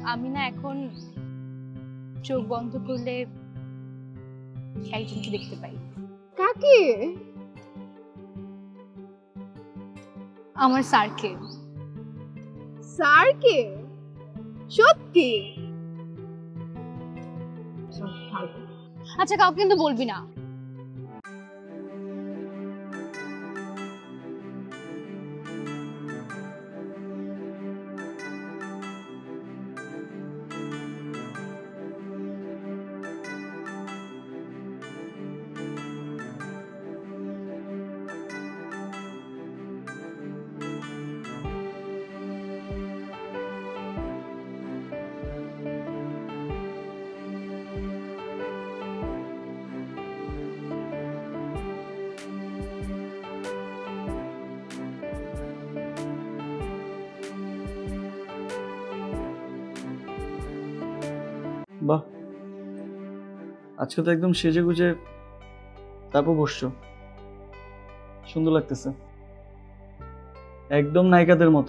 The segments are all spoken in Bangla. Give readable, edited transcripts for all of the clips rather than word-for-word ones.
আমি না এখন চোখ বন্ধ করলে একজনকে দেখতে পাই। কাকে? আমার স্যারকে। স্যারকে? সত্যি? আচ্ছা, কাউকে কিন্তু বলবি না। বাহ, আজকে তো একদম সেজে গুজে তারপর বসছো, সুন্দর লাগতেছে, একদম নায়িকাদের মতো।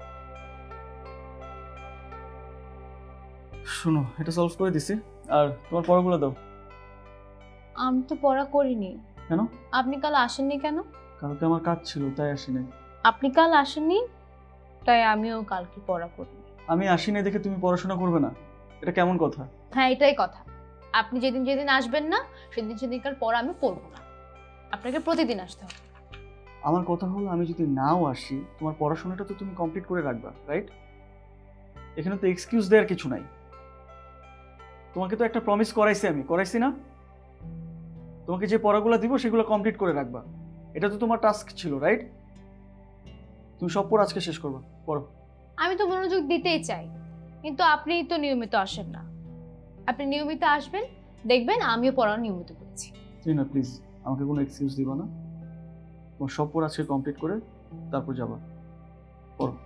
শোনো, এটা সলভ করে দিছি, আর তোমার পড়াগুলো দাও। আমি তো পড়া করিনি। কেন? আপনি কাল আসেননি কেন? কালকে আমার কাজ ছিল, তাই আসিনি। আপনি কাল আসেননি, তাই আমিও কালকে পড়া করিনি। আমি আসিনি দেখে তুমি পড়াশোনা করবে না, এটা কেমন কথা? হ্যাঁ, এটাই কথা। আপনি যেদিন যেদিন আসবেন না, সেদিনকার পড়া আমি পড়বো না। আপনাকে প্রতিদিন আসতে হবে। আমার কথা হলো, আমি যদি নাও আসি, তোমার পড়াশোনাটা তো তুমি কমপ্লিট করে রাখবা, রাইট? এখানে তো এক্সকিউজ দেওয়ার কিছু নাই। তোমাকে তো একটা প্রমিস করাইছি না? তোমাকে যে পড়াগুলো দিব সেগুলো কমপ্লিট করে রাখবা, এটা তো তোমার টাস্ক ছিল, রাইট? তুমি সব পড়া আজকে শেষ করবা, পড়ো। আমি তো মনোযোগ দিতেই চাই, কিন্তু আপনিই তো নিয়মিত আসেন না। আপনি নিয়মিত আসবেন, দেখবেন আমিও পড়া নিয়মিত করছি। না প্লিজ, আমাকে কোনো এক্সকিউজ দিবা না। তোমার সব পড়া আজকে কমপ্লিট করে তারপর যাবা, পড়ো।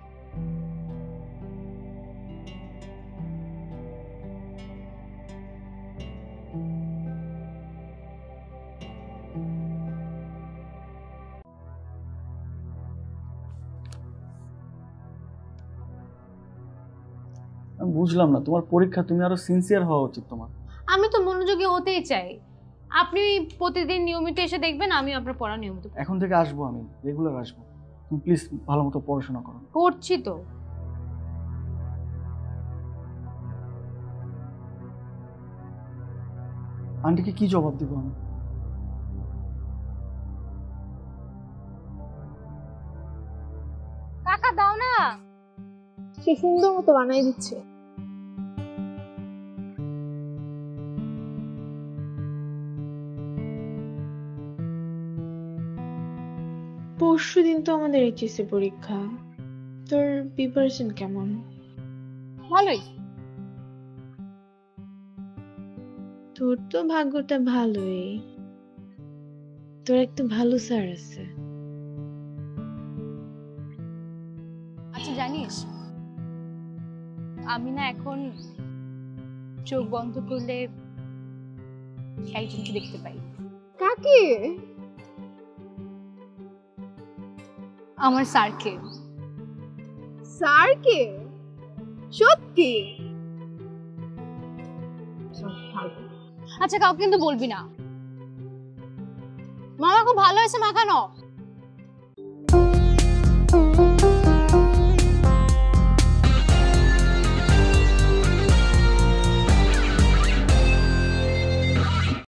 আমি বুঝলাম না, তোমার পরীক্ষা, তুমি আরো সিনসিয়ার হওয়া উচিত তোমার। আমি তো মনোযোগী হতেই চাই। আপনি প্রতিদিন নিয়মিত এসে দেখবেন আমি আপনার পড়া নিয়মিত এখন থেকে আসবো, আমি রেগুলার আসবো। তুমি প্লিজ ভালো মতো পড়াশোনা করো। করছি তো। আন্টিকে কি জবাব দিব আমি? টাকা দাও না। সে সুন্দর মতো বানাই দিচ্ছে। পরশুদিন তো আমাদের এইচএসসি পরীক্ষা, তোর প্রিপারেশন কেমন? ভালোই। তোর তো ভাগ্যটা ভালোই, তোর একটা ভালো স্যার আছে। আচ্ছা, জানিস আমি না এখন চোখ বন্ধ করলে একজনকে দেখতে পাই। কাকে? আমার স্যারকে। স্যারকে? সত্যি? আচ্ছা, কাউকে কিন্তু বলবি না। মামা খুব ভালো হয়েছে মাখানো।